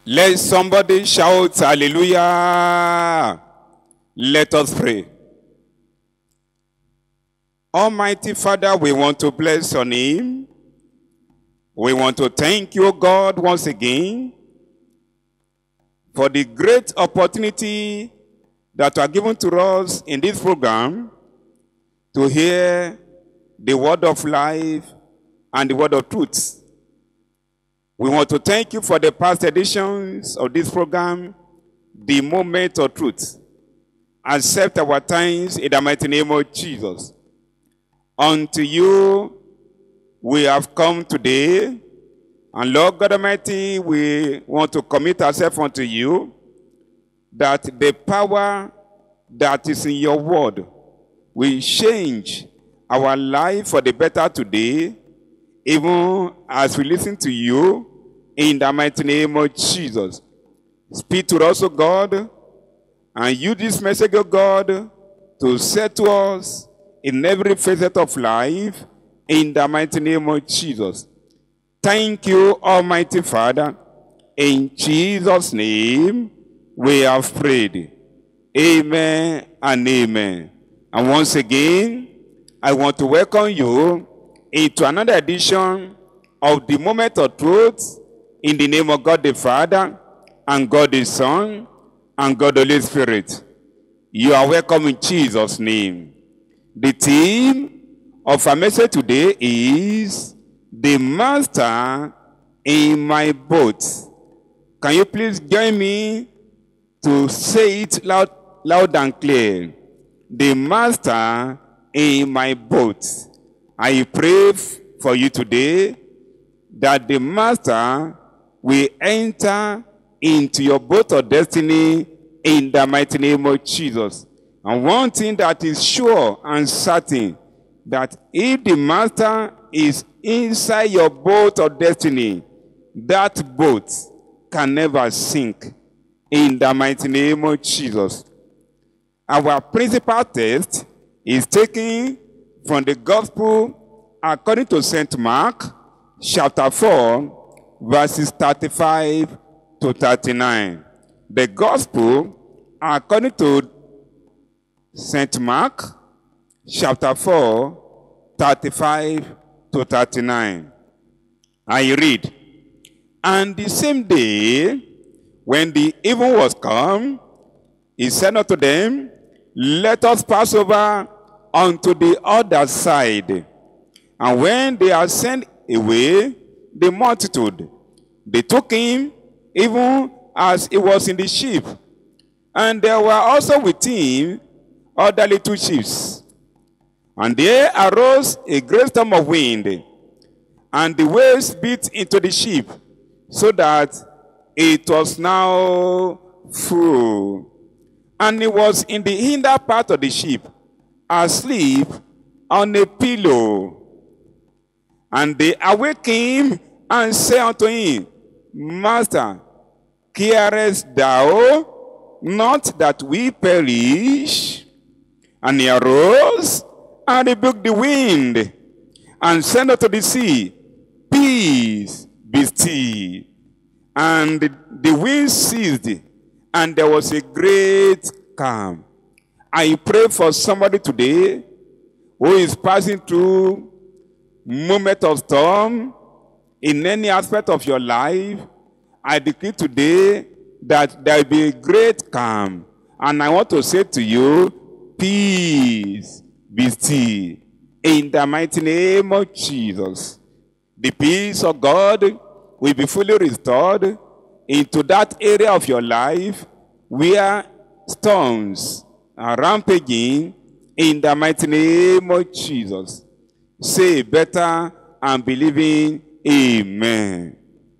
Let somebody shout hallelujah. Let us pray. Almighty Father, we want to bless your name. We want to thank you, God, once again for the great opportunity that are given to us in this program to hear the word of life and the word of truth. We want to thank you for the past editions of this program, the moment of truth. Accept our thanks in the mighty name of Jesus. Unto you we have come today, and Lord God Almighty, we want to commit ourselves unto you, that the power that is in your word will change our life for the better today, even as we listen to you, in the mighty name of Jesus. Speak to us, O God, and use this message, O God, to set to us in every facet of life, in the mighty name of Jesus. Thank you, Almighty Father. In Jesus' name, we have prayed. Amen and amen. And once again, I want to welcome you into another edition of the Moment of Truth, in the name of God the Father, and God the Son, and God the Holy Spirit. You are welcome in Jesus' name. The theme of our message today is the Master in my boat. Can you please join me to say it loud and clear? The Master in my boat. I pray for you today that the Master will enter into your boat of destiny in the mighty name of Jesus. And one thing that is sure and certain, that if the Master is inside your boat of destiny, that boat can never sink in the mighty name of Jesus. Our principal text is taken from the Gospel according to St. Mark, chapter 4, verses 35 to 39. The Gospel according to St. Mark, chapter 4, 35 to 39. I read, "And the same day, when the even was come, he said unto them, Let us pass over unto the other side. And when they had sent away the multitude, they took him even as he was in the ship. And there were also with him other little ships. And there arose a great storm of wind, and the waves beat into the ship, so that it was now full. And he was in the hinder part of the ship, asleep on a pillow. And they awake him and say unto him, Master, carest thou not that we perish? And he arose and rebuked the wind, and said unto the sea, Peace, be still. And the wind ceased, and there was a great calm. I pray for somebody today who is passing through moment of storm in any aspect of your life. I decree today that there will be a great calm. And I want to say to you, peace, be still. In the mighty name of Jesus, the peace of God will be fully restored into that area of your life where storms are rampaging, in the mighty name of Jesus. Say better and believing, amen.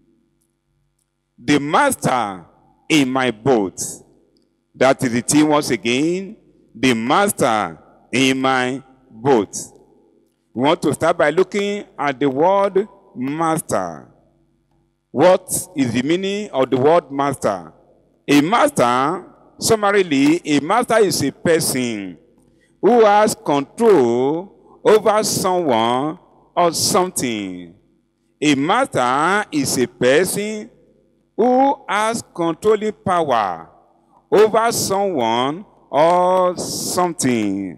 The Master in my boat. That is the theme once again. The Master in my boat. We want to start by looking at the word master. What is the meaning of the word master? A master, summarily, a master is a person who has control over someone or something. A master is a person who has controlling power over someone or something.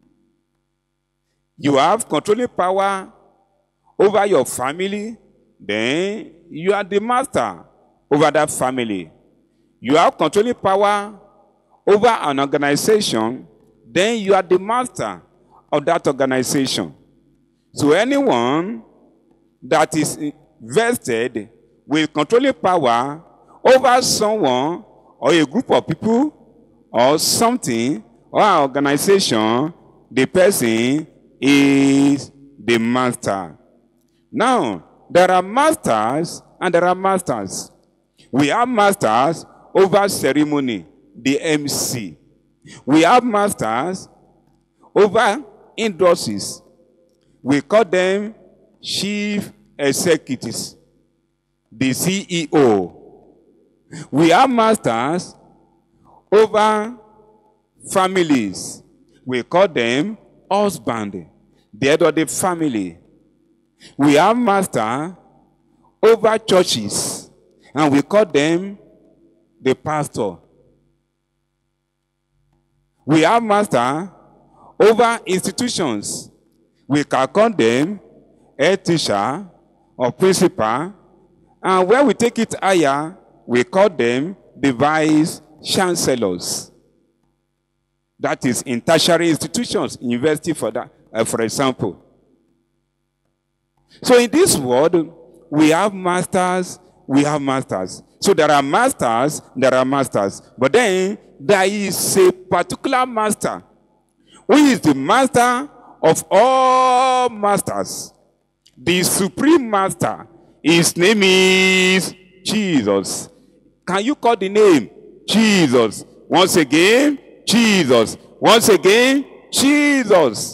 You have controlling power over your family, then you are the master over that family. You have controlling power over an organization, then you are the master of that organization. So anyone that is vested with controlling power over someone or a group of people or something or an organization, the person is the master. Now, there are masters and there are masters. We have masters over ceremony, the MC. We have masters over industries. We call them chief executives, the CEO. We have masters over families. We call them husband, the head of the family. We have master over churches, and we call them the pastor. We have master over institutions. We can call them head teacher or principal, and when we take it higher, we call them the vice chancellors. That is in tertiary institutions, university for that, for example. So in this world, we have masters, we have masters. So there are masters, there are masters. But then there is a particular master who is the master of all masters. The supreme master, his name is Jesus. Can you call the name? Jesus. Once again, Jesus. Once again, Jesus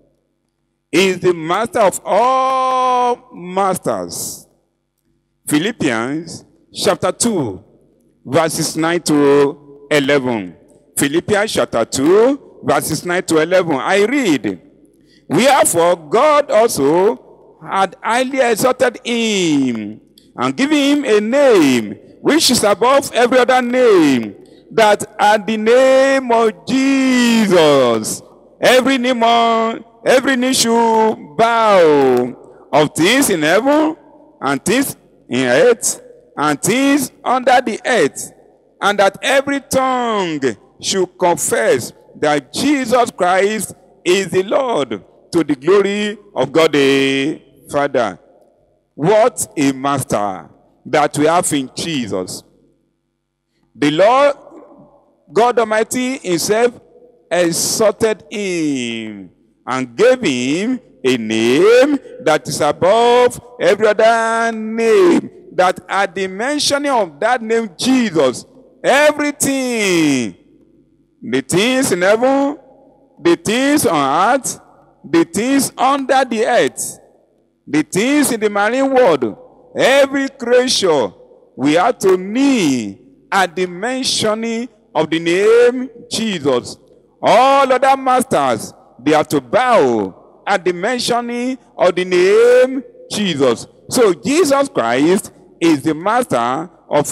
is the master of all masters. Philippians chapter 2, verses 9 to 11. Philippians chapter 2, verses 9 to 11. I read, wherefore God also had highly exalted him, and given him a name which is above every other name, that at the name of Jesus every knee should bow, of things in heaven and things in earth and things under the earth, and that every tongue should confess that Jesus Christ is the Lord, to the glory of God the Father. What a master that we have in Jesus. The Lord God Almighty himself exalted him and gave him a name that is above every other name, that at the mentioning of that name Jesus, everything, the things in heaven, the things on earth, the things under the earth, the things in the marine world, every creature, we have to kneel at the mentioning of the name Jesus. All other masters, they have to bow at the mentioning of the name Jesus. So Jesus Christ is the master of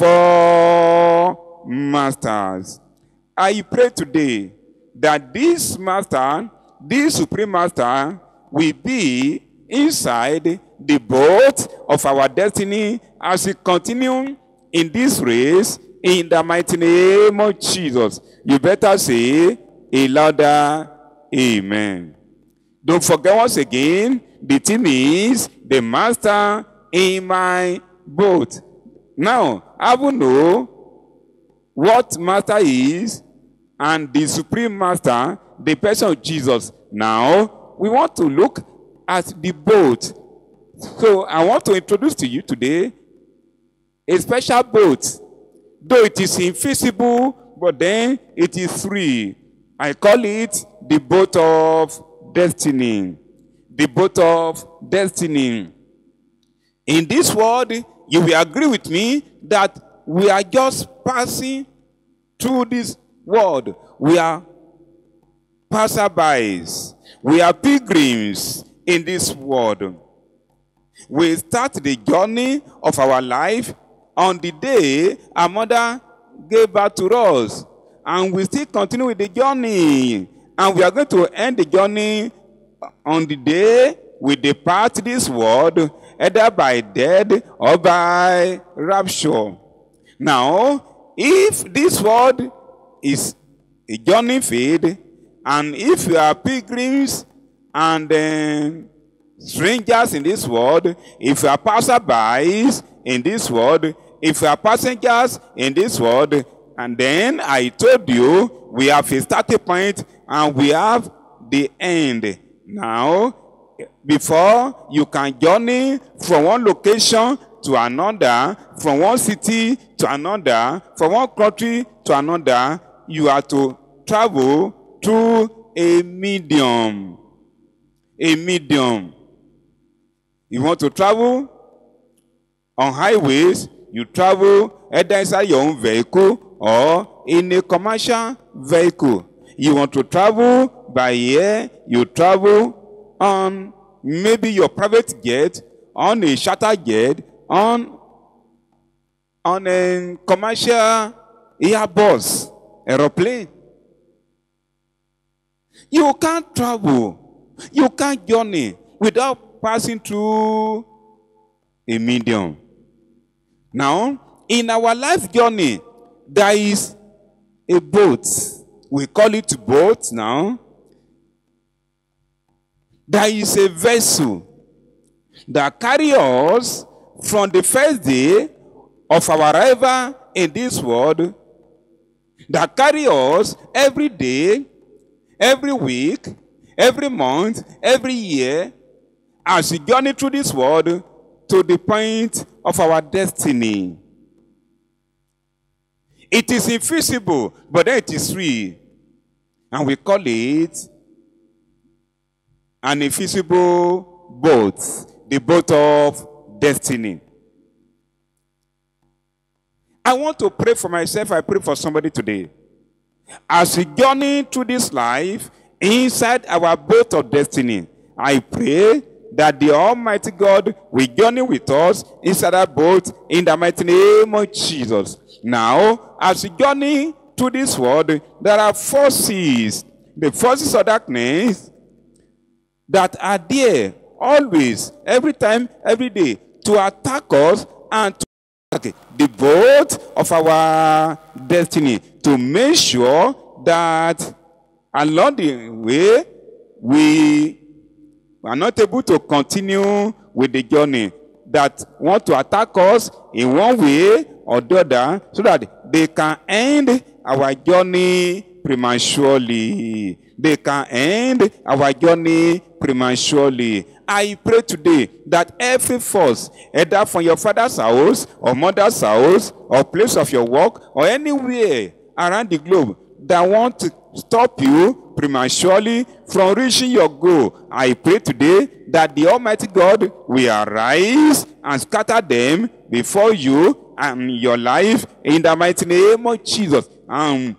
all masters. I pray today that this master, this supreme master, will be inside the boat of our destiny as we continue in this race, in the mighty name of Jesus. You better say a louder amen. Don't forget once again, the theme is the master in my boat. Now, I will know what master is and the supreme master, the person of Jesus. Now, we want to look at the boat. So, I want to introduce to you today a special boat. Though it is invisible, but then it is free. I call it the boat of destiny. The boat of destiny. In this world, you will agree with me that we are just passing through this world. We are passerbys. We are pilgrims in this world. We start the journey of our life on the day our mother gave birth to us. And we still continue with the journey. And we are going to end the journey on the day we depart this world, either by death or by rapture. Now, if this world is a journey field, and if you are pilgrims and strangers in this world, if you are passerbys in this world, if you are passengers in this world, and then I told you we have a starting point and we have the end. Now, before you can journey from one location to another, from one city to another, from one country to another, you have to travel through a medium. A medium. You want to travel on highways, you travel either inside your own vehicle or in a commercial vehicle. You want to travel by air, you travel on maybe your private jet, on a charter jet, on a commercial Airbus, aeroplane. You can't travel, you can't journey without passing through a medium. Now, in our life journey, there is a boat. We call it boat now. There is a vessel that carries us from the first day of our arrival in this world, that carries us every day, every week, every month, every year, as we journey through this world to the point of our destiny. It is invisible, but then it is real. And we call it an invisible boat, the boat of destiny. I want to pray for myself. I pray for somebody today. As we journey through this life, inside our boat of destiny, I pray that the Almighty God will journey with us inside that boat in the mighty name of Jesus. Now, as we journey through this world, there are forces, the forces of darkness, that are there always, every time, every day, to attack us and to attack the boat of our destiny, to make sure that along the way we are not able to continue with the journey, that want to attack us in one way or the other, so that they can end our journey prematurely. They can end our journey prematurely. I pray today that every force, either from your father's house or mother's house or place of your work or anywhere around the globe that want to stop you prematurely from reaching your goal, I pray today that the Almighty God will arise and scatter them before you and your life in the mighty name of Jesus. And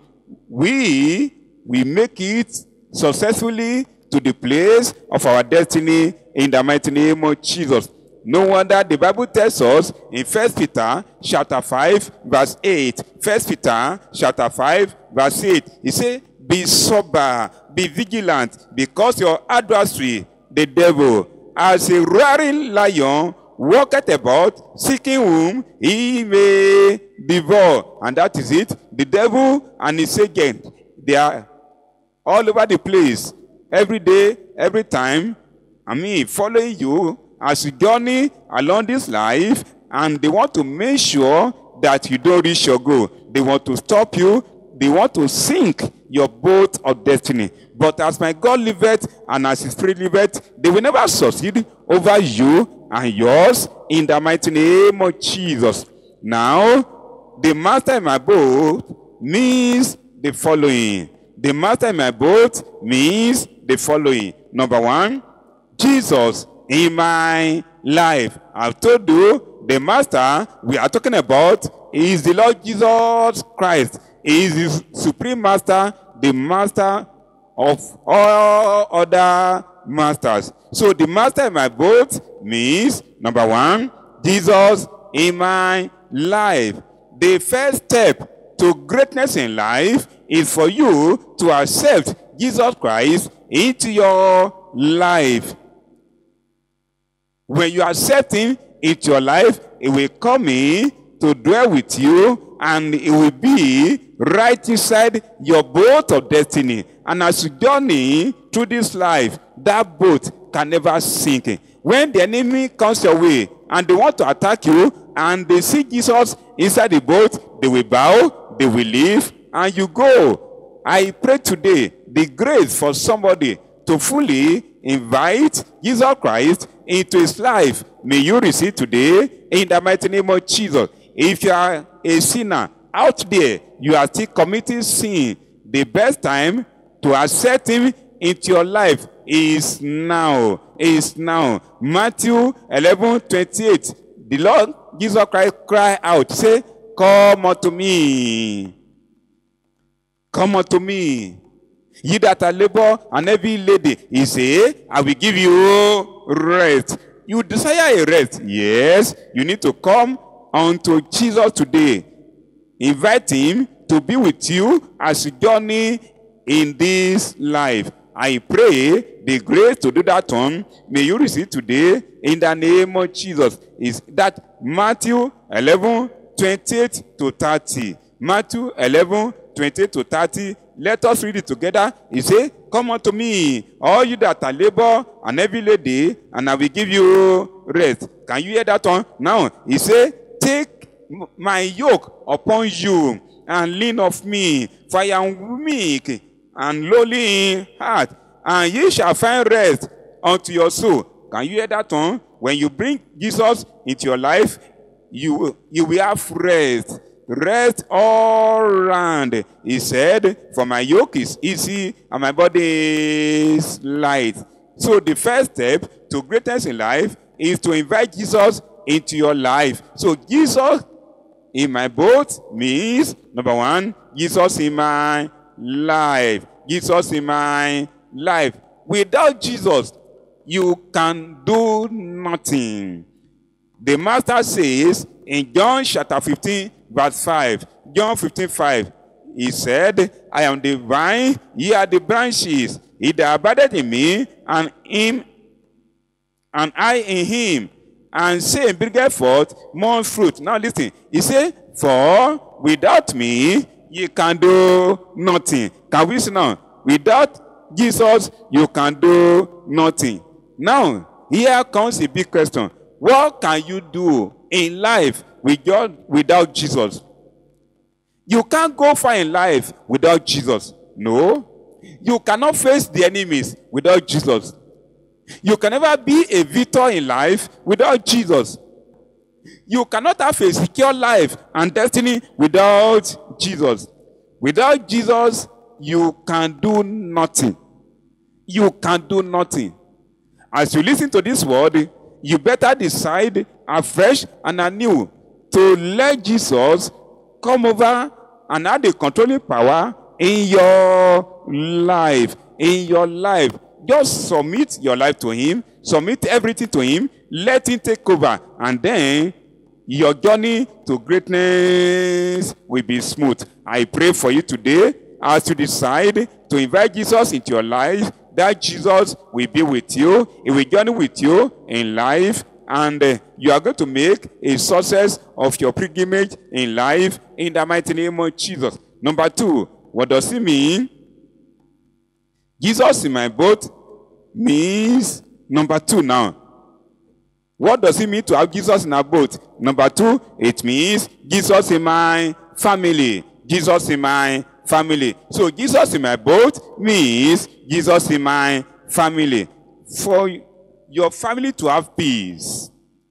we make it successfully to the place of our destiny in the mighty name of Jesus. No wonder the Bible tells us in 1 Peter chapter 5 verse 8. 1 Peter chapter 5 verse 8. He says, be sober, be vigilant, because your adversary, the devil, as a roaring lion, walketh about, seeking whom he may devour. And that is it. The devil and his agent, they are all over the place, every day, every time. Following you as you journey along this life, and they want to make sure that you don't reach your goal. They want to stop you. They want to sink your boat of destiny. But as my God liveth and as his spirit liveth, they will never succeed over you and yours in the mighty name of Jesus. Now, the master in my boat means the following. The master in my boat means the following. Number one, Jesus in my life. I've told you, the master we are talking about is the Lord Jesus Christ. He is the supreme master, the master of all other masters. So the master in my boat means, number one, Jesus in my life. The first step to greatness in life is for you to accept Jesus Christ into your life. When you accept him into your life, he will come in to dwell with you, and it will be right inside your boat of destiny. And as you journey through this life, that boat can never sink. When the enemy comes your way and they want to attack you, and they see Jesus inside the boat, they will bow, they will leave, and you go. I pray today the grace for somebody to fully invite Jesus Christ into his life. May you receive today in the mighty name of Jesus. If you are a sinner out there, you are still committing sin, the best time to accept him into your life is now. Is now. Matthew 11:28. The Lord Jesus Christ cry out, say, come unto me. Come unto me. Ye that are labor and heavy laden, he say, I will give you rest. You desire a rest? Yes. You need to come unto Jesus today. Invite him to be with you as you journey in this life. I pray the grace to do that one, may you receive today in the name of Jesus. Is that Matthew 11:28-30. Matthew 11:28-30. Let us read it together. He says, come unto me, all you that are labor and heavy laden, and I will give you rest. Can you hear that one? Now, he says, take my yoke upon you and lean of me, for I am meek and lowly in heart, and ye shall find rest unto your soul. Can you hear that one? When you bring Jesus into your life, you will have rest. Rest all round. He said, for my yoke is easy and my body is light. So the first step to greatness in life is to invite Jesus into your life. So Jesus in my boat means, number one, Jesus in my life. Jesus in my life. Without Jesus, you can do nothing. The Master says in John chapter 15, verse 5, John 15:5, he said, I am the vine, ye are the branches. He that abideth in me, and I in him, and say, bringeth forth more fruit. Now listen, he said, for without me, ye can do nothing. Can we see now? Without Jesus, you can do nothing. Now, here comes a big question. What can you do in life without Jesus? You can't go far in life without Jesus. No. You cannot face the enemies without Jesus. You can never be a victor in life without Jesus. You cannot have a secure life and destiny without Jesus. Without Jesus, you can do nothing. You can do nothing. As you listen to this word, you better decide afresh and anew to let Jesus come over and have the controlling power in your life. In your life. Just submit your life to him. Submit everything to him. Let him take over. And then your journey to greatness will be smooth. I pray for you today as you decide to invite Jesus into your life, that Jesus will be with you. He will journey with you in life, and you are going to make a success of your pilgrimage in life in the mighty name of Jesus. Number two, what does it mean? Jesus in my boat means, number two now. What does it mean to have Jesus in our boat? Number two, it means Jesus in my family. Jesus in my family. So Jesus in my boat means Jesus in my family. For your family to have peace,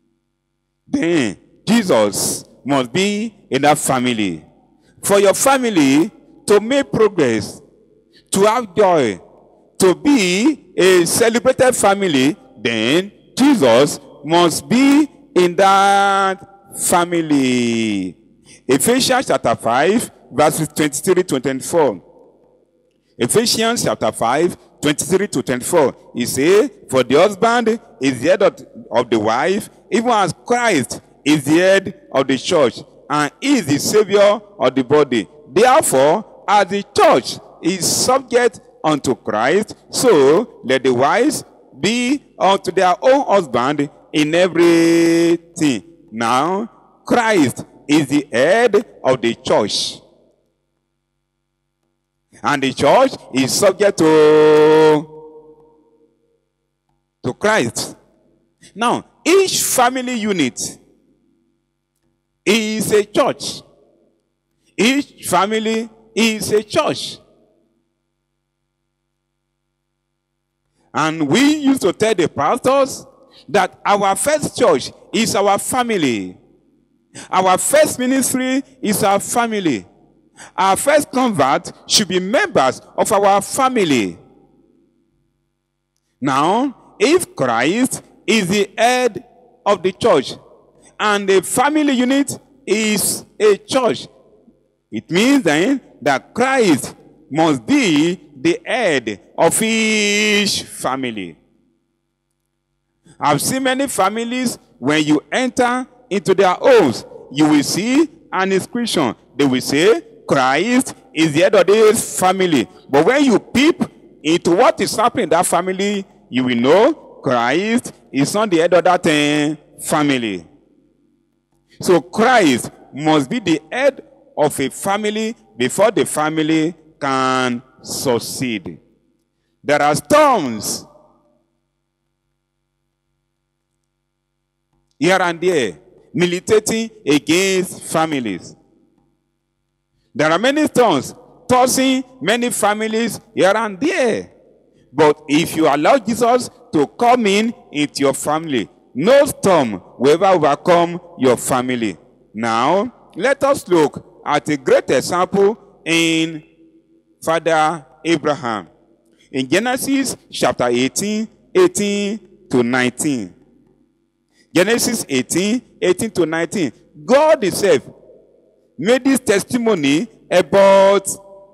then Jesus must be in that family. For your family to make progress, to have joy, to be a celebrated family, then Jesus must be in that family. Ephesians chapter 5, verses 23-24. Ephesians chapter 5, 23-24. He says, for the husband is the head of the wife, even as Christ is the head of the church, and is the Savior of the body. Therefore, as the church is subject unto Christ, so let the wives be unto their own husband in everything. Now, Christ is the head of the church, and the church is subject to Christ. Now, each family unit is a church. Each family is a church. And we used to tell the pastors that our first church is our family. Our first ministry is our family. Our first convert should be members of our family. Now, if Christ is the head of the church and the family unit is a church, it means then that Christ must be the head of each family. I've seen many families, when you enter into their homes, you will see an inscription. They will say, Christ is the head of this family. But when you peep into what is happening in that family, you will know Christ is not the head of that family. So Christ must be the head of a family before the family can succeed. There are storms here and there militating against families. There are many storms tossing many families here and there. But if you allow Jesus to come into your family, no storm will ever overcome your family. Now, let us look at a great example in Father Abraham. In Genesis chapter 18, 18 to 19. Genesis 18, 18 to 19. God himself made this testimony about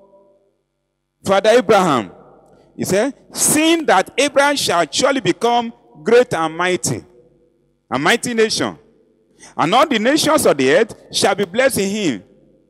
Father Abraham. He said, seeing that Abraham shall surely become great and mighty, a mighty nation, and all the nations of the earth shall be blessed in him.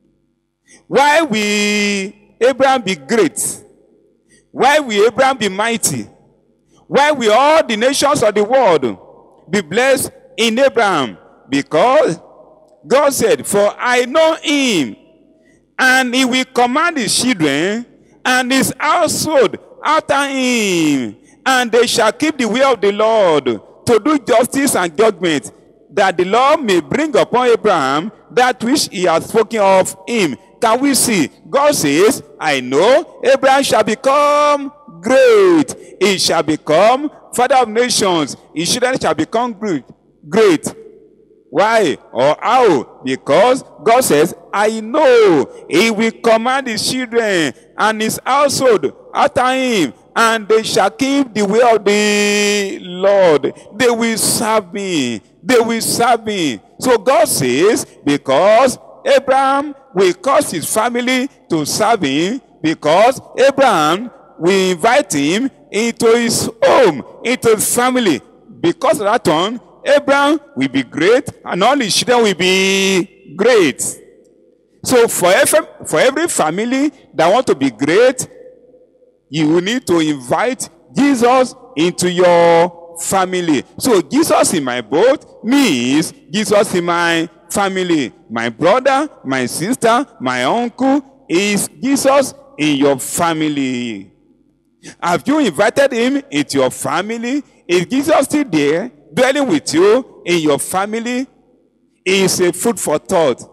Why will Abraham be great? Why will Abraham be mighty? Why will all the nations of the world be blessed in Abraham? Because God said, for I know him, and he will command his children and his household after him, and they shall keep the way of the Lord to do justice and judgment, that the Lord may bring upon Abraham that which he has spoken of him. Can we see? God says, I know Abraham shall become great. He shall become father of nations. His children shall become great. Why or how? Because God says, I know he will command his children and his household after him, and they shall keep the way of the Lord. They will serve me. They will serve me. So God says, because Abraham will cause his family to serve him, because Abraham will invite him into his home, into his family. Because of that one, Abraham will be great, and all his children will be great. So for every family that want to be great, you will need to invite Jesus into your family. So Jesus in my boat means Jesus in my family. My brother, my sister, my uncle is Jesus in your family. Have you invited him into your family? Is Jesus still there, dwelling with you in your family? Is a food for thought.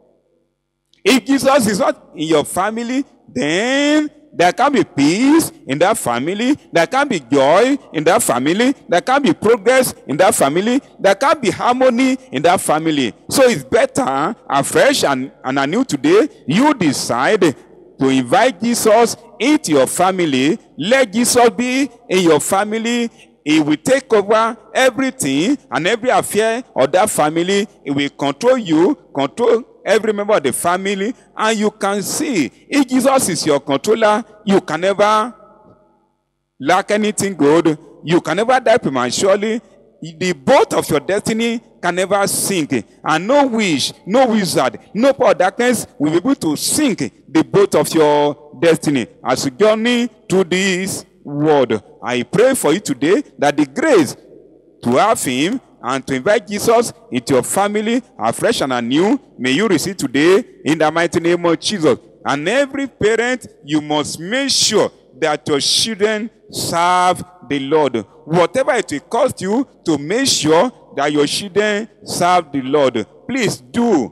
If Jesus is not in your family, then there can be peace in that family. There can be joy in that family. There can be progress in that family. There can be harmony in that family. So it's better, afresh and anew today, you decide to invite Jesus into your family. Let Jesus be in your family. He will take over everything and every affair of that family. He will control you, control every member of the family, and you can see, if Jesus is your controller, you can never lack anything good. You can never die prematurely. the boat of your destiny can never sink. And no wish, no wizard, no power of darkness will be able to sink the boat of your destiny. As you journey to this world, I pray for you today that the grace to have him and to invite Jesus into your family afresh and anew, may you receive today in the mighty name of Jesus. And every parent, you must make sure that your children serve the Lord. Whatever it will cost you to make sure that your children serve the Lord, please do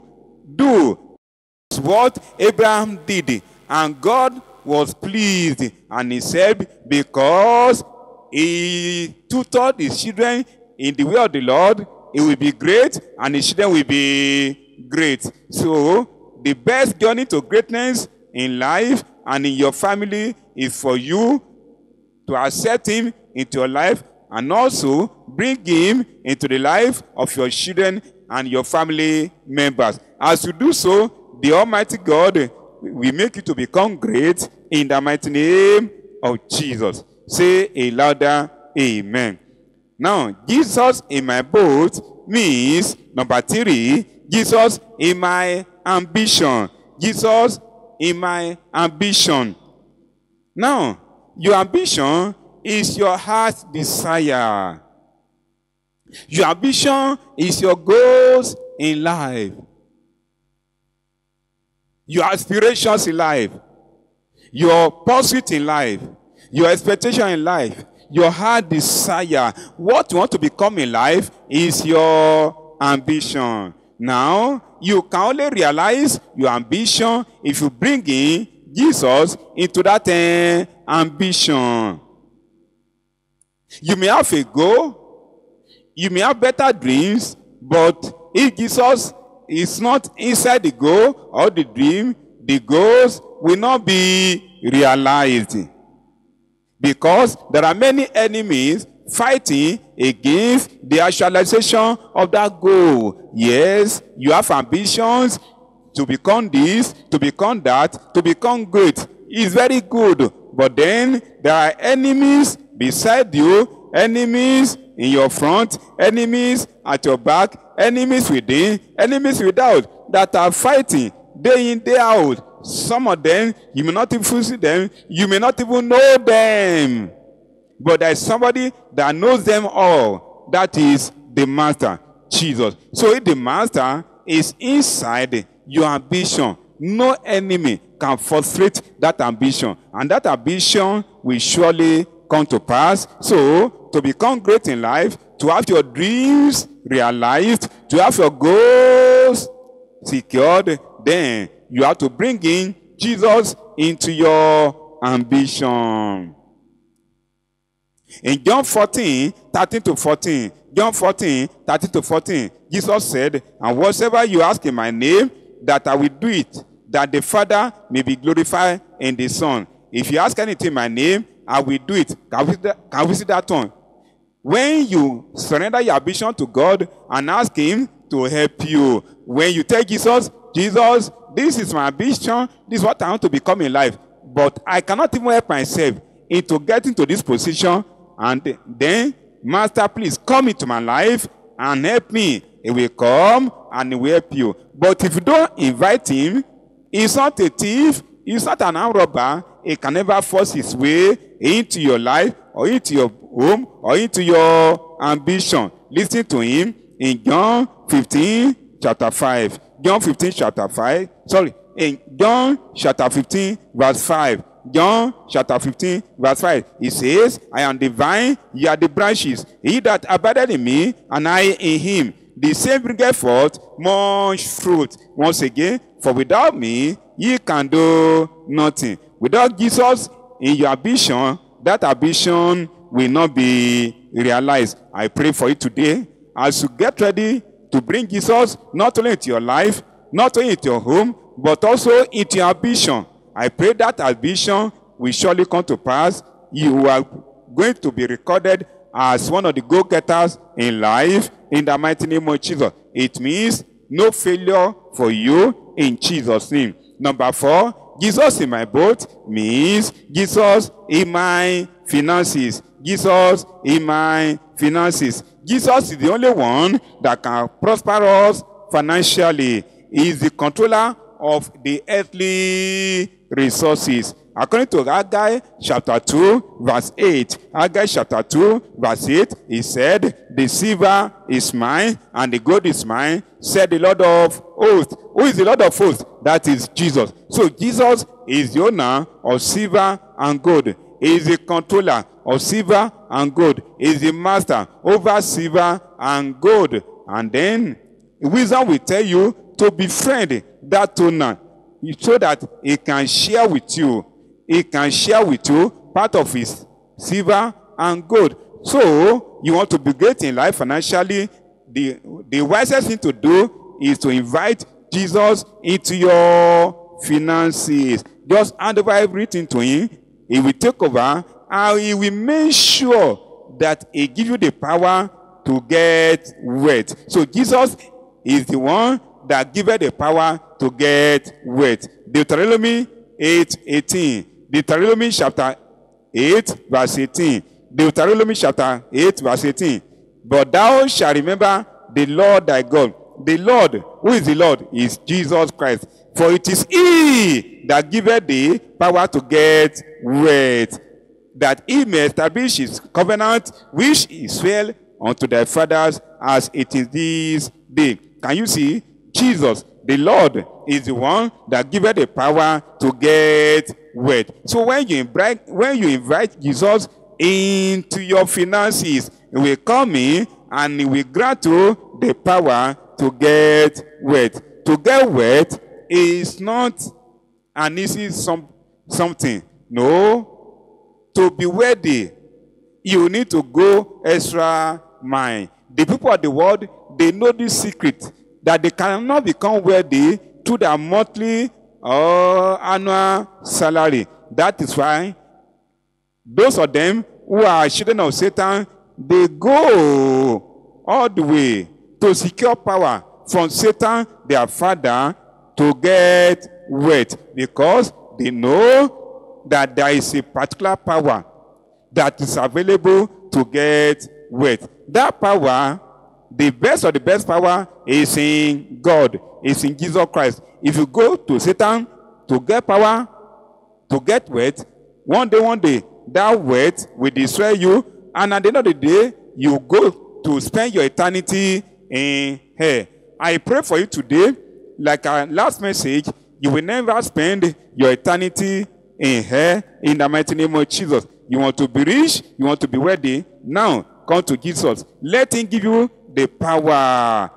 what Abraham did. And God was pleased. And he said, because he tutored his children in the way of the Lord, it will be great, and his children will be great. So, the best journey to greatness in life and in your family is for you to accept him into your life and also bring him into the life of your children and your family members. As you do so, the Almighty God will make you to become great in the mighty name of Jesus. Say a louder amen. Now, Jesus in my boat means, number 3, Jesus in my ambition. Jesus in my ambition. Now, your ambition is your heart's desire. Your ambition is your goals in life. Your aspirations in life. Your pursuit in life. Your expectation in life. Your heart desire. What you want to become in life is your ambition. Now, you can only realize your ambition if you bring in Jesus into that ambition. You may have a goal, you may have better dreams, but if Jesus is not inside the goal or the dream, the goals will not be realized. Because there are many enemies fighting against the actualization of that goal. Yes, you have ambitions to become this, to become that, to become great. It's very good. But then there are enemies beside you, enemies in your front, enemies at your back, enemies within, enemies without, that are fighting day in, day out. Some of them, you may not even see them, you may not even know them. But there is somebody that knows them all. That is the Master, Jesus. So if the Master is inside your ambition, no enemy can frustrate that ambition. And that ambition will surely come to pass. So, to become great in life, to have your dreams realized, to have your goals secured, then you have to bring in Jesus into your ambition. In John 14, 13 to 14, John 14, 13 to 14, Jesus said, and whatsoever you ask in my name, that I will do it, that the Father may be glorified in the Son. If you ask anything in my name, I will do it. Can we see that one? When you surrender your ambition to God and ask him to help you, when you tell Jesus, Jesus, this is my ambition, this is what I want to become in life, but I cannot even help myself into getting to this position, and then, Master, please come into my life and help me. He will come and he will help you. But if you don't invite him, he's not a thief, he's not an armed robber, he can never force his way into your life or into your home or into your ambition. Listen to him in John 15 chapter 5. John 15 chapter 5. Sorry, in John chapter 15 verse 5. John chapter 15 verse 5. He says, I am the vine, ye are the branches. He that abideth in me, and I in him, the same bringeth forth much fruit. Once again, for without me, ye can do nothing. Without Jesus in your ambition, that ambition will not be realized. I pray for you today, as you get ready to bring Jesus not only into your life, not only into your home, but also into your ambition. I pray that ambition will surely come to pass. You are going to be recorded as one of the go-getters in life in the mighty name of Jesus. It means no failure for you in Jesus' name. Number 4, Jesus in my boat means Jesus in my finances. Jesus in my finances. Jesus is the only one that can prosper us financially. He is the controller of the earthly resources. According to Haggai chapter 2, verse 8, Haggai chapter 2, verse 8, he said, the silver is mine and the gold is mine, said the Lord of hosts. Who is the Lord of hosts? That is Jesus. So Jesus is the owner of silver and gold. He is the controller of silver and gold. He is the master over silver and gold. And then wisdom will tell you to befriend that owner so that he can share with you. He can share with you part of his silver and gold. So, you want to be great in life financially, the wisest thing to do is to invite Jesus into your finances. Just hand over everything to him. He will take over and he will make sure that he gives you the power to get wealth. So, Jesus is the one that giveth the power to get wealth. Deuteronomy 8:18. Deuteronomy chapter 8, verse 18. Deuteronomy chapter 8, verse 18. But thou shalt remember the Lord thy God. The Lord, who is the Lord? Is Jesus Christ. For it is he that giveth thee power to get wealth, that he may establish his covenant, which he sware unto thy fathers, as it is this day. Can you see? Jesus, the Lord, is the one that giveth the power to get wealth. So when you invite Jesus into your finances, he will come in and he will grant you the power to get wealth. To get wealth is not an easy something. No. To be wealthy, you need to go extra mile. The people of the world, they know this secret, that they cannot become wealthy through their monthly or annual salary. That is why those of them who are children of Satan, they go all the way to secure power from Satan, their father, to get wealth, because they know that there is a particular power that is available to get wealth. That power, the best of the best power, is in God, is in Jesus Christ. If you go to Satan to get power, to get wealth, one day, that wealth will destroy you, and at the end of the day, you go to spend your eternity in hell. I pray for you today, like our last message, you will never spend your eternity in hell in the mighty name of Jesus. You want to be rich, you want to be wealthy, now come to Jesus. Let him give you the power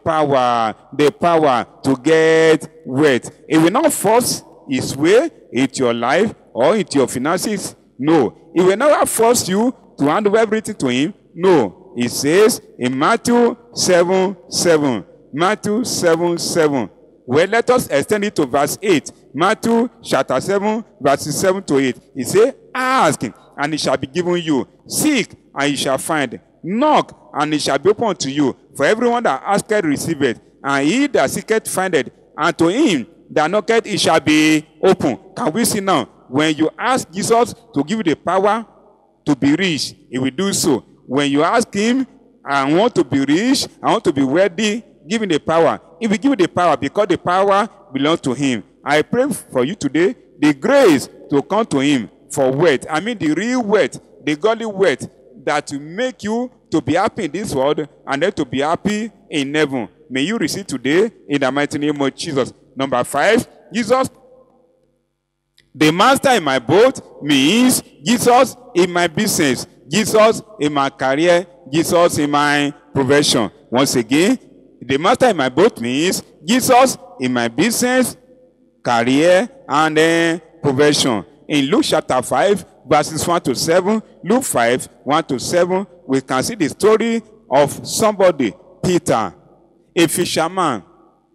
to get wealth. It will not force his way into your life or into your finances. No. It will never force you to hand over everything to him. No. It says in Matthew 7:7. Matthew 7:7. Well, let us extend it to verse 8. Matthew chapter 7, verses 7 to 8. It says, ask, and it shall be given you. Seek, and you shall find. Knock, and it shall be opened to you. For everyone that asketh receiveth, and he that seeketh findeth, and to him that knocketh it shall be open. Can we see now? When you ask Jesus to give you the power to be rich, he will do so. When you ask him, I want to be rich, I want to be wealthy, give him the power. He will give you the power because the power belongs to him. I pray for you today, the grace to come to him for wealth. I mean the real wealth, the godly wealth that will make you to be happy in this world and then to be happy in heaven. May you receive today in the mighty name of Jesus. Number 5, Jesus, the master in my boat, means Jesus in my business, Jesus in my career, Jesus in my profession. Once again, the master in my boat means Jesus in my business, career, and profession. In Luke chapter 5, verses 1 to 7, Luke 5, 1 to 7, we can see the story of somebody, Peter, a fisherman.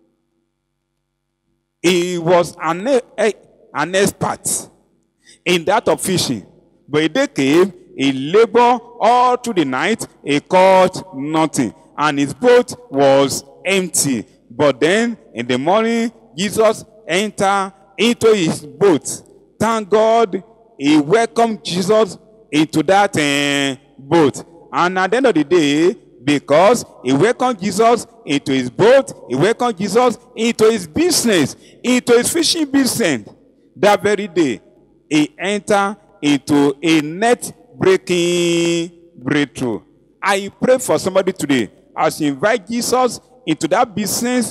He was an expert in that of fishing. But a day came, he labored all through the night, he caught nothing, and his boat was empty. But then, in the morning, Jesus entered into his boat. Thank God, he welcomed Jesus into that boat. And at the end of the day, because he welcomed Jesus into his boat, he welcomed Jesus into his business, into his fishing business. That very day, he entered into a net-breaking breakthrough. I pray for somebody today, as you invite Jesus into that business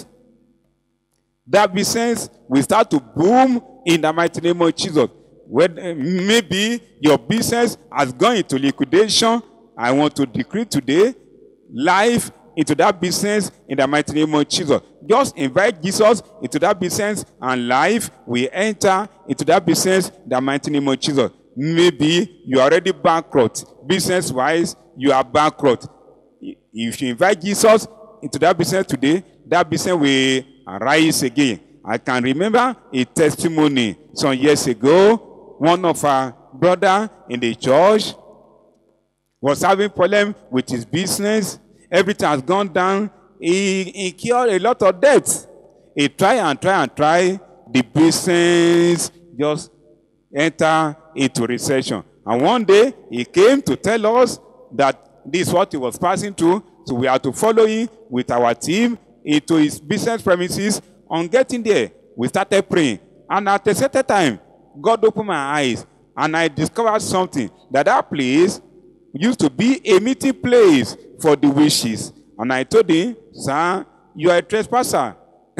will start to boom in the mighty name of Jesus. When maybe your business has gone into liquidation, I want to decree today life into that business in the mighty name of Jesus. Just invite Jesus into that business and life will enter into that business in the mighty name of Jesus. Maybe you are already bankrupt. Business-wise, you are bankrupt. If you invite Jesus into that business today, that business will arise again. I can remember a testimony some years ago. One of our brother in the church was having problem with his business. Everything has gone down. He incurred a lot of debts. He tried. The business just enter into recession. And one day, he came to tell us that this is what he was passing through. So we had to follow him with our team into his business premises. On getting there, we started praying. And at a certain time, God opened my eyes. And I discovered something. That place used to be a meeting place for the wishes. And I told him, sir, you are a trespasser.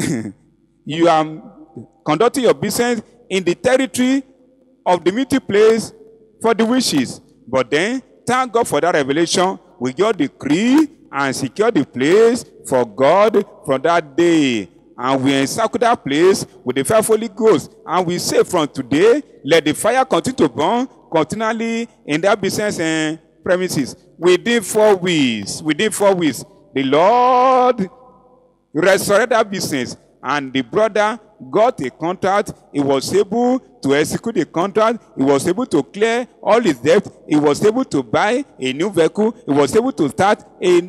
You are conducting your business in the territory of the meeting place for the wishes. But then, thank God for that revelation. We got decree and secure the place for God from that day. And we encircle that place with the fire of Holy Ghost. And we say from today, let the fire continue to burn continually in that business premises. Within 4 weeks, the Lord restored that business. And the brother got a contract. He was able to execute the contract. He was able to clear all his debt. He was able to buy a new vehicle. He was able to start a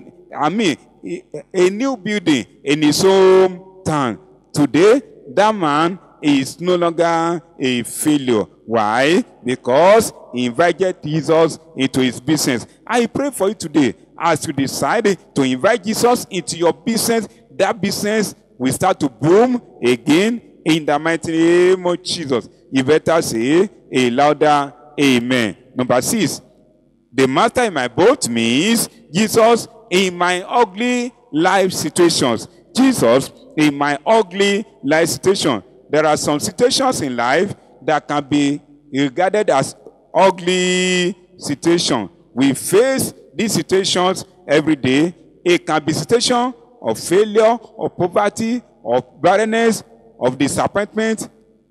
new building in his hometown. Today, that man is no longer a failure. Why? Because he invited Jesus into his business. I pray for you today, as you decide to invite Jesus into your business, that business will start to boom again in the mighty name of Jesus. You better say a louder amen. Number 6, the master in my boat means Jesus in my ugly life situations. Jesus in my ugly life situation. There are some situations in life that can be regarded as ugly situation. We face these situations every day. It can be situation of failure, of poverty, of barrenness, of disappointment,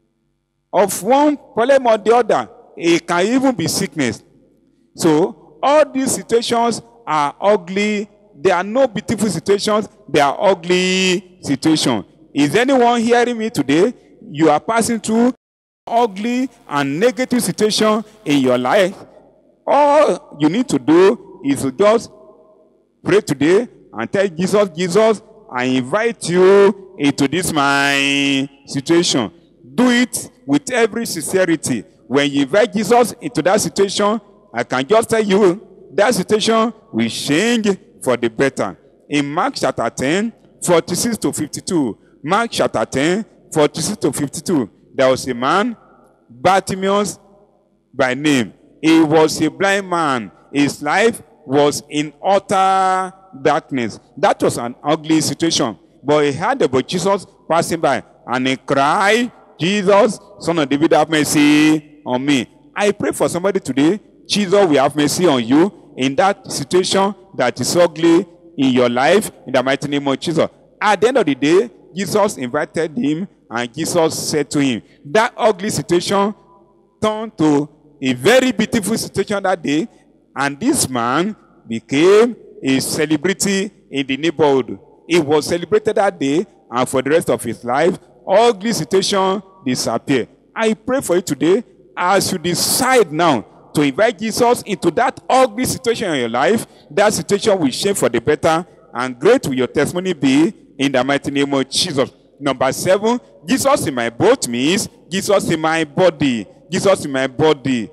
of one problem or the other. It can even be sickness. So all these situations are ugly. There are no beautiful situations. They are ugly situations. Is anyone hearing me today? You are passing through ugly and negative situation in your life. All you need to do is to just pray today and tell Jesus, Jesus, I invite you into this my situation. Do it with every sincerity. When you invite Jesus into that situation, I can just tell you that situation will change for the better. In Mark chapter 10, 46 to 52, Mark chapter 10, 46 to 52, there was a man, Bartimaeus by name. He was a blind man. His life was in utter darkness. That was an ugly situation. But he heard about Jesus passing by, and he cried, Jesus, Son of David, have mercy on me. I pray for somebody today. Jesus will have mercy on you in that situation that is ugly in your life, in the mighty name of Jesus. At the end of the day, Jesus invited him, and Jesus said to him, that ugly situation turned to a very beautiful situation that day, and this man became a celebrity in the neighborhood. He was celebrated that day, and for the rest of his life, ugly situation disappeared. I pray for you today, as you decide now to invite Jesus into that ugly situation in your life, that situation will change for the better, and great will your testimony be in the mighty name of Jesus. Number 7, Jesus in my boat means Jesus in my body. Jesus in my body.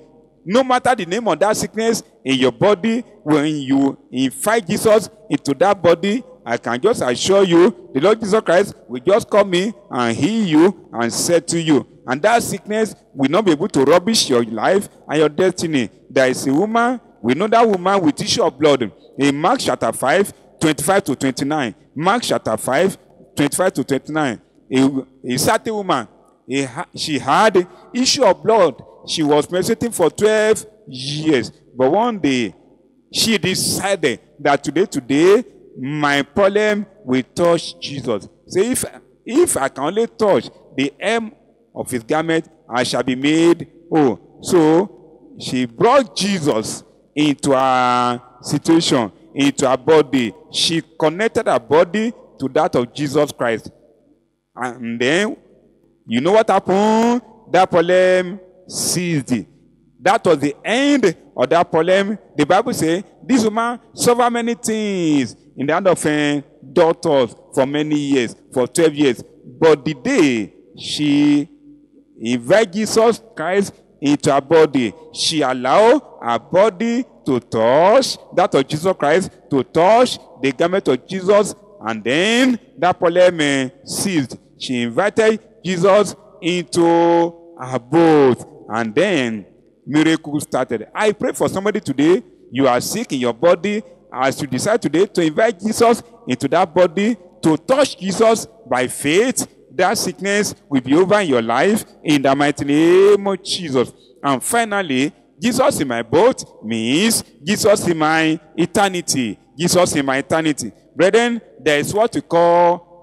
No matter the name of that sickness in your body, when you invite Jesus into that body, I can just assure you, the Lord Jesus Christ will just come in and heal you and settle you. And that sickness will not be able to rubbish your life and your destiny. There is a woman, we know that woman with issue of blood. In Mark chapter 5, 25 to 29. Mark chapter 5, 25 to 29. A certain woman, she had issue of blood. She was menstruating for 12 years. But one day, she decided that today, my problem will touch Jesus. So if I can only touch the hem of his garment, I shall be made whole. So she brought Jesus into her situation, into her body. She connected her body to that of Jesus Christ. And then, you know what happened? That problem ceased. That was the end of that problem. The Bible says this woman suffered many things in the hand of her doctors for many years, for 12 years. But the day she invited Jesus Christ into her body, she allowed her body to touch that of Jesus Christ, to touch the garment of Jesus, and then that problem ceased. She invited Jesus into her boat, and then miracle started. I pray for somebody today. You are sick in your body. As you decide today to invite Jesus into that body, to touch Jesus by faith, that sickness will be over in your life in the mighty name of Jesus. And finally, Jesus in my boat means Jesus in my eternity. Jesus in my eternity. Brethren, there is what we call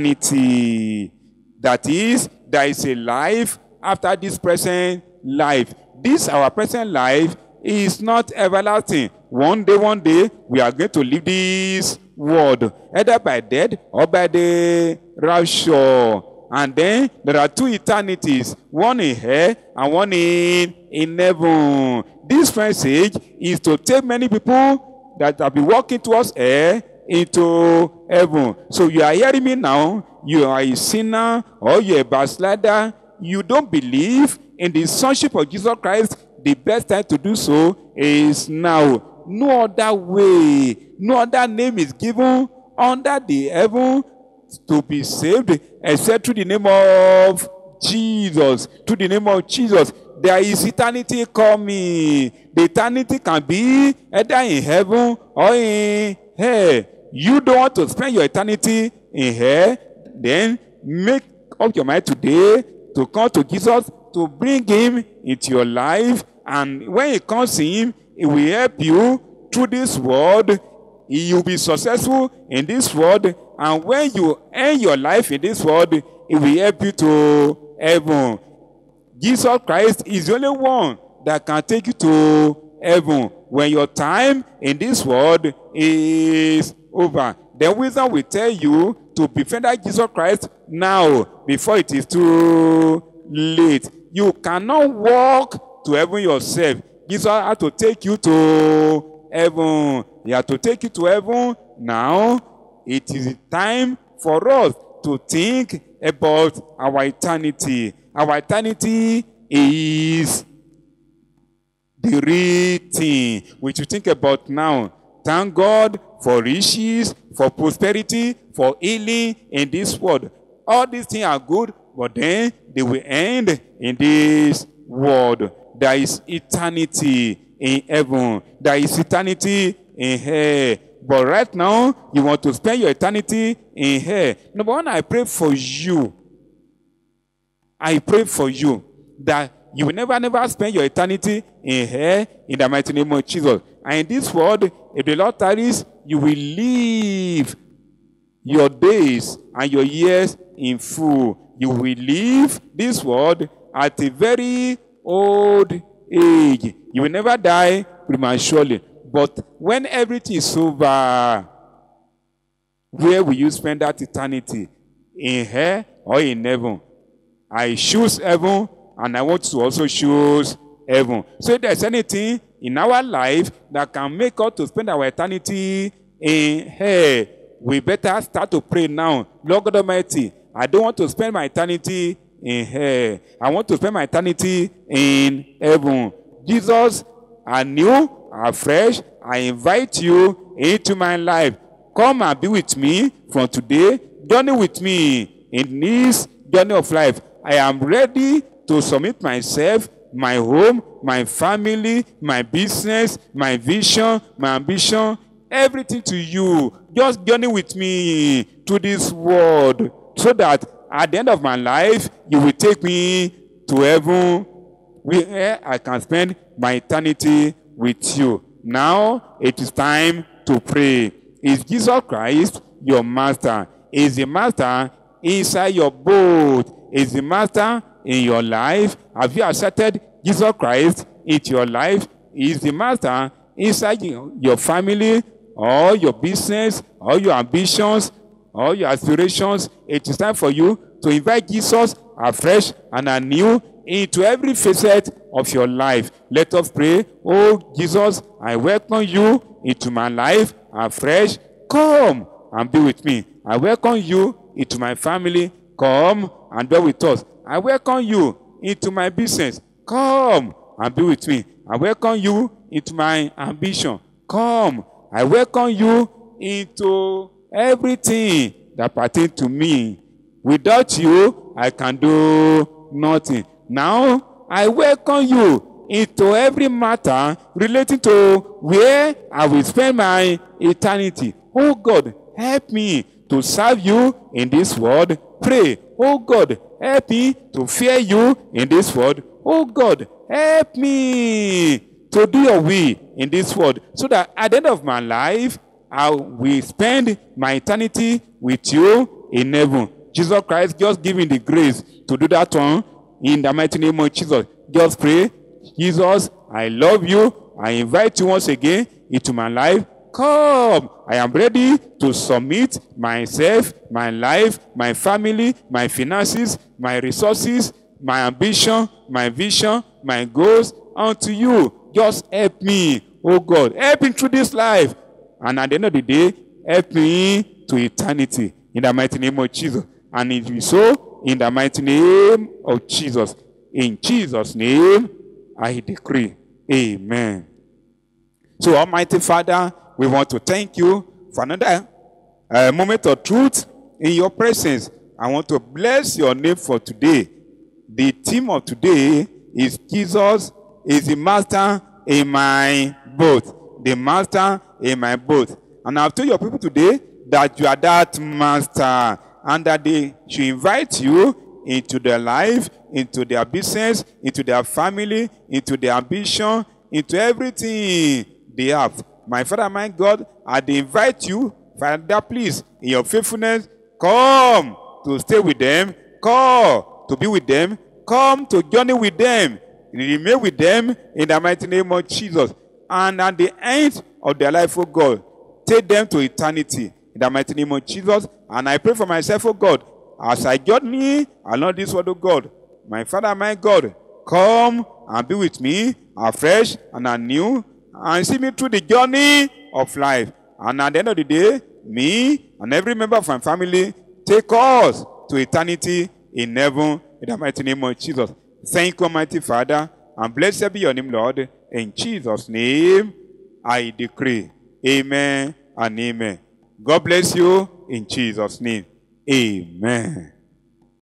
eternity. That is, there is a life after this present life. This, our present life, is not everlasting. One day, we are going to leave this world, either by death or by the rapture. And then there are two eternities, one in hell and one in heaven. This message is to take many people that have been walking towards hell into heaven. So you are hearing me now, you are a sinner or you are a backslider, you don't believe in the sonship of Jesus Christ, the best time to do so is now. No other way, no other name is given under the heaven to be saved except through the name of Jesus. Through the name of Jesus, there is eternity coming. The eternity can be either in heaven or in hell. You don't want to spend your eternity in hell, then make up your mind today to come to Jesus, to bring him into your life. And when he comes in, it will help you through this world. You will be successful in this world. And when you end your life in this world, it will help you to heaven. Jesus Christ is the only one that can take you to heaven. When your time in this world is over, the wisdom will tell you to befriend Jesus Christ now before it is too late. You cannot walk to heaven yourself. Jesus has to take you to heaven. He has to take you to heaven now. It is time for us to think about our eternity. Our eternity is the real thing we should think about now. Thank God for riches, for prosperity, for healing in this world. All these things are good, but then they will end in this world. There is eternity in heaven. There is eternity in hell. But right now, you want to spend your eternity in hell. Number one, I pray for you. I pray for you that you will never spend your eternity in hell in the mighty name of Jesus. And in this world, if the Lord tarries, you will live your days and your years in full. You will leave this world at a very old age. You will never die prematurely. But when everything is over, where will you spend that eternity? In hell or in heaven? I choose heaven, and I want to also choose heaven. So if there's anything in our life that can make us to spend our eternity in hell, we better start to pray now. Lord God Almighty, I don't want to spend my eternity in hell. I want to spend my eternity in heaven. Jesus, anew, afresh, I invite you into my life. Come and be with me from today. Journey with me in this journey of life. I am ready to submit myself, my home, my family, my business, my vision, my ambition, everything to you. Just journey with me to this world so that at the end of my life, you will take me to heaven where I can spend my eternity with you. Now it is time to pray. Is Jesus Christ your master? Is the master inside your boat? Is the master in your life? Have you accepted Jesus Christ into your life? Is the master inside your family, or your business, or your ambitions, or your aspirations? It is time for you to invite Jesus afresh and anew into every facet of your life. Let us pray. Oh Jesus, I welcome you into my life afresh. Come and be with me. I welcome you into my family. Come and dwell with us. I welcome you into my business. Come and be with me. I welcome you into my ambition. Come. I welcome you into everything that pertains to me. Without you, I can do nothing. Now, I welcome you into every matter relating to where I will spend my eternity. Oh God, help me to serve you in this world. Pray. Oh God, help me to fear you in this world. Oh God, help me to do your will in this world, so that at the end of my life, I will spend my eternity with you in heaven. Jesus Christ, just give me the grace to do that one in the mighty name of Jesus. Just pray. Jesus, I love you. I invite you once again into my life. Come. I am ready to submit myself, my life, my family, my finances, my resources, my ambition, my vision, my goals unto you. Just help me, oh God. Help me through this life. And at the end of the day, help me to eternity. In the mighty name of Jesus. And it will so in the mighty name of Jesus. In Jesus' name, I decree. Amen. So, Almighty Father, we want to thank you for another moment of truth in your presence. I want to bless your name for today. The theme of today is Jesus is the master in my boat. The master in my boat. And I've told your people today that you are that master, and that they should invite you into their life, into their business, into their family, into their ambition, into everything they have. My Father, my God, I invite you, Father, please, in your faithfulness, come to stay with them, come to be with them, come to journey with them, remain with them in the mighty name of Jesus. And at the end of their life, oh God, take them to eternity in the mighty name of Jesus. And I pray for myself, oh God, as I journey along this word, oh God, my Father, my God, come and be with me afresh and anew, and see me through the journey of life. And at the end of the day, me and every member of my family, take us to eternity in heaven in the mighty name of Jesus. Thank you, Almighty Father, and blessed be your name, Lord. In Jesus' name, I decree. Amen and amen. God bless you in Jesus' name. Amen.